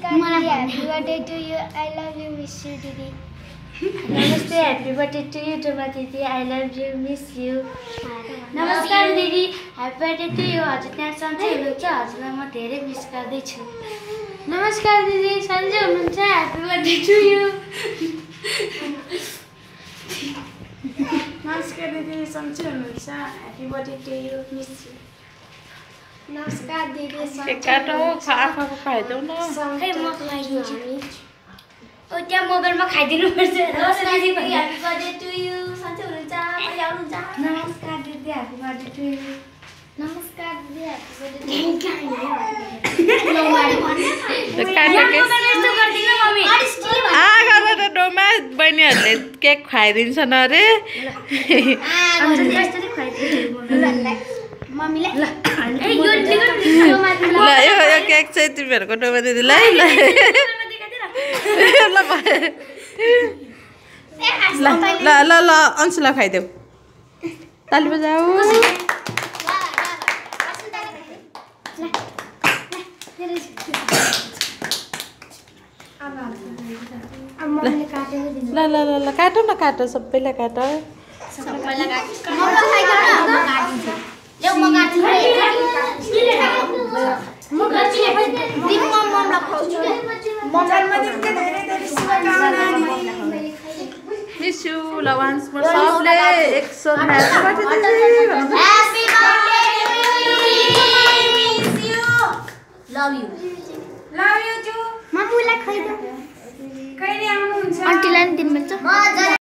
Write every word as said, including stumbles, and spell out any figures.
Happy birthday to you. I love you, miss you, Didi. Namaste, happy birthday to you, Tuma Didi. I love you, miss you. Namaskar Didi, happy birthday to you. हजुर त्यहाँ सन्चै हुनुहुन्छ? हजुरलाई म धेरै miss गर्दैछु। नमस्कार दिदी, सन्चै हुनुहुन्छ? Happy birthday to you. नमस्कार दिदी, सन्चै हुनुहुन्छ? Happy birthday to you, miss you. नमस्कार दिदी, केक काटौ, आफूको खाइदेऊ न। खै म खाइदिन्छु। ओ त्यहाँ मोबाइलमा खाइदिनु पर्छ। नमस्कार दिदी, ह्यापी बर्थडे टु यु। सन्चै हुनुहुन्छ? कहिले आउनुहुन्छ? नमस्कार दिदी, ह्यापी बर्थडे टु यु। नमस्कार दिदी, ह्यापी बर्थडे टु यु। आ गरेर डोमा बहिनीहरूले केक खुवाइदिन्छन् अरे। मम्मीले ल यो यो केक चाहिँ तिमीहरूको डोमा दिदीलाई ल ल ल ल अंशुलाई खाइदेऊ। ताली बजाऊ। ल ल ल ल काटौ न, काटौ, सबैलाई काटौ। सबैलाई काट। म खाइदिन्छु। ल्याउ म काट्छु। म काट्छु। दिदी म मम्मीलाई खुवाउँछु। म जन्मदिनको धेरै धेरै शुभकामना। Miss you. ल वान्स मोर सबले एक सौ ह्यापी बर्थडे दिदी। Happy birthday miss you. Love you. Love you too. मम्मीलाई खुवाइदेऊ। कहिले आउनुहुन्छ? आन्टीलाई नि दिनु पर्छ।